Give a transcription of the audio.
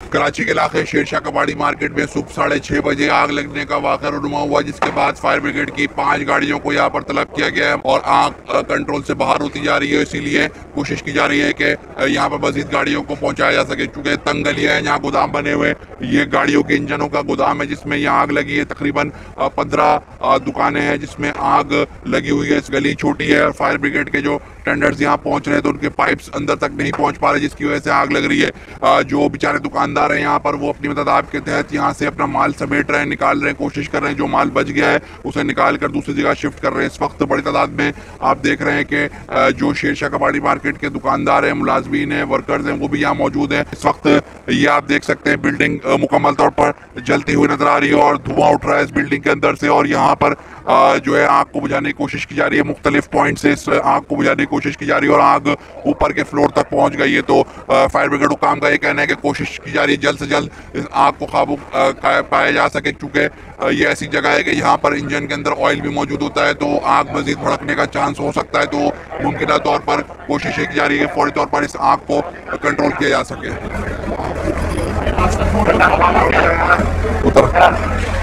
कराची के इलाके शेरशाह कबाड़ी मार्केट में सुबह 6:30 बजे आग लगने का वाक़या रुनुमा हुआ, जिसके बाद फायर ब्रिगेड की 5 गाड़ियों को यहाँ पर तलब किया गया है और आग कंट्रोल से बाहर होती जा रही है। इसीलिए कोशिश की जा रही है कि यहाँ पर मजीद गाड़ियों को पहुँचाया जा सके। चूँकि तंग गलियाँ हैं, यहाँ गोदाम बने हुए, ये गाड़ियों के इंजनों का गोदाम है जिसमें यहाँ आग लगी है। तकरीबन 15 दुकानें हैं जिसमें आग लगी हुई है। इस गली छोटी है और फायर ब्रिगेड के जो टेंडर्स यहाँ पहुँच रहे हैं तो उनके पाइप्स अंदर तक नहीं पहुँच पा रहे, जिसकी वजह से आग लग रही है। जो बेचारे दुकानदार हैं यहाँ पर वो अपनी मदद के तहत यहाँ से अपना माल समेट रहे हैं, निकाल रहे हैं, कोशिश कर रहे हैं जो माल बच गया है उसे निकाल कर दूसरी जगह शिफ्ट कर रहे हैं। इस वक्त बड़ी तादाद में आप देख रहे हैं कि जो शेरशाह कबाड़ी मार्केट के दुकानदार हैं, मुलाजमीन हैं, वर्कर्स हैं, वो भी यहाँ मौजूद हैं। इस वक्त ये आप देख सकते हैं बिल्डिंग मुकम्मल तौर पर जलती हुई नजर आ रही है और धुआं उठ रहा है इस बिल्डिंग के अंदर से। और यहाँ पर जो है आग को बुझाने की कोशिश की जा रही है, मुख्तलिफ पॉइंट से इस आग को बुझाने की कोशिश की जा रही है और आग ऊपर के फ्लोर तक पहुंच गई है। तो फायर ब्रिगेड हुकाम का ये कहना है कि कोशिश की जा रही है जल्द से जल्द इस आग को काबू पाया जा सके, क्योंकि ये ऐसी जगह है कि यहाँ पर इंजन के अंदर ऑयल भी मौजूद होता है तो आग मजीद भड़कने का चांस हो सकता है। तो मुमकिन तौर पर कोशिश की जा रही है फौरी तौर पर इस आग को कंट्रोल किया जा सके।